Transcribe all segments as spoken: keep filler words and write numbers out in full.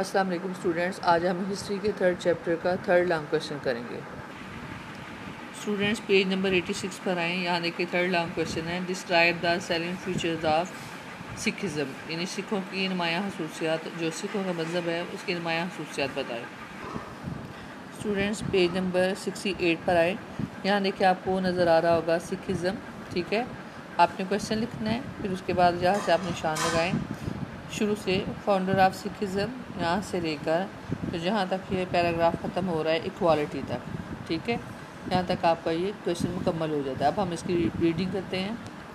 السلام علیکم اسٹوڈینٹس، آج ہم ہسٹری کے تھرڈ چیپٹر کا تھرڈ لانگ کویشچن کریں گے۔ Students page number eighty six پر آئیں۔ یہاں دیکھیں تھرڈ لانگ کویشچن ہے، describe the salient features of Sikhism, یعنی سکھوں کی نمایاں خصوصیات، جو سکھوں کا مذہب ہے اس کی نمایاں خصوصیات بتائیں۔ Students page number sixty eight پر آئیں۔ یہاں دیکھیں آپ کو نظر آ رہا ہوگا سکھزم، ٹھیک ہے۔ آپ نے کویشچن لکھنا ہے، پھر اس کے بعد یہاں سے آپ نشان لگائیں شروع سے، فاؤنڈر آف سکھزم یہاں سے لے کر تو جہاں تک یہ پیراگراف ختم ہو رہا ہے ایکوالٹی تک، ٹھیک ہے، یہاں تک آپ کا یہ کویشچن مکمل ہو جاتا ہے۔ اب ہم اس کی ریڈنگ کرتے ہیں۔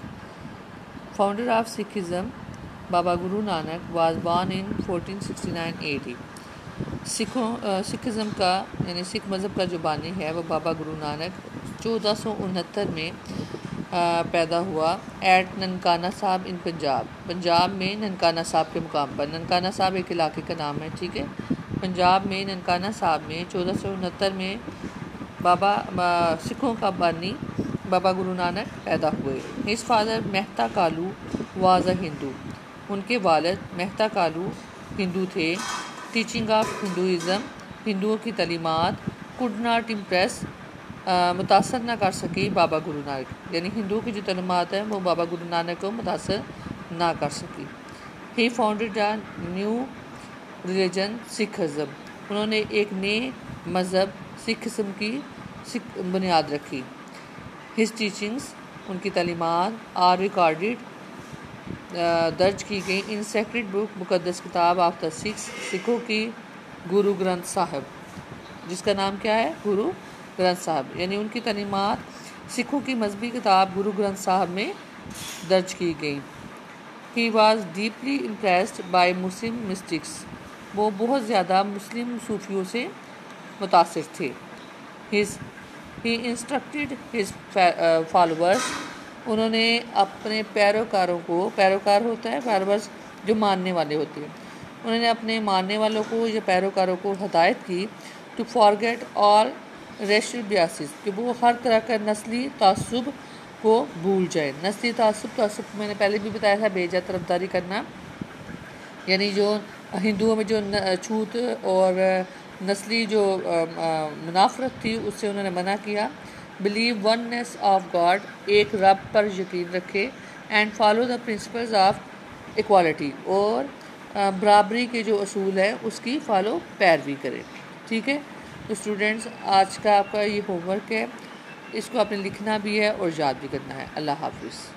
Founder of Sikhism Baba Guru Nanak was born in fourteen sixty nine A D. سکھوں سکھزم کا یعنی سکھ مذہب کا جو بانی ہے وہ بابا گرو نانک چودہ سو انہتر میں پیدا ہوا ایٹ ننکانہ صاحب ان پنجاب، پنجاب میں ننکانہ صاحب کے مقام پر۔ ننکانہ صاحب ایک علاقے کا نام ہے، ٹھیک ہے۔ پنجاب میں ننکانہ صاحب میں چودہ سو انہتر میں بابا سکھوں کا بانی بابا گرو نانک پیدا ہوئے۔ ہز فادر مہتا کالو واز اے ہندو، ان کے والد مہتا کالو ہندو تھے۔ ٹیچنگ آف ہندوازم، ہندوؤں کی تعلیمات کوڈ ناٹ امپریس، متاثر نہ کر سکی بابا گرو نانک، یعنی ہندوؤں کی جو تعلیمات ہیں وہ بابا گرو نانک کو متاثر نہ کر سکی۔ He founded a new religion Sikhism, انہوں نے ایک نئے مذہب سکھزم کی بنیاد رکھی۔ ہز ٹیچنگز، ان کی تعلیمات آر ریکارڈڈ، درج کی گئی ان سیکرڈ بک، مقدس کتاب آف دا سکھس، سکھوں کی گرو گرنتھ صاحب، جس کا نام کیا ہے؟ گرو گرنتھ صاحب، یعنی ان کی تعلیمات سکھوں کی مذہبی کتاب گرو گرنتھ صاحب میں درج کی گئی۔ He was deeply impressed by Muslim mystics, وہ بہت زیادہ مسلم صوفیوں سے متاثر تھے۔ His he instructed his followers, انہوں نے اپنے پیروکاروں کو، پیروکار ہوتا ہے فالوورس جو ماننے والے ہوتے ہیں، انہوں نے اپنے ماننے والوں کو یا پیروکاروں کو ہدایت کی to forget all racial biases, کہ وہ ہر طرح کا نسلی تعصب کو بھول جائیں۔ نسلی تعصب تعصب میں نے پہلے بھی بتایا تھا، بیجا طرفداری کرنا، یعنی جو ہندوؤں میں جو چھوت اور نسلی جو منافرت تھی اس سے انہوں نے منع کیا۔ بلیو وننس آف گاڈ، ایک رب پر یقین رکھے، and follow the principles of equality, اور برابری کے جو اصول ہیں اس کی فالو پیروی کرے، ٹھیک ہے۔ تو اسٹوڈینٹس آج کا آپ کا یہ ہوم ورک ہے، اس کو آپ نے لکھنا بھی ہے اور یاد بھی کرنا ہے۔ اللہ حافظ۔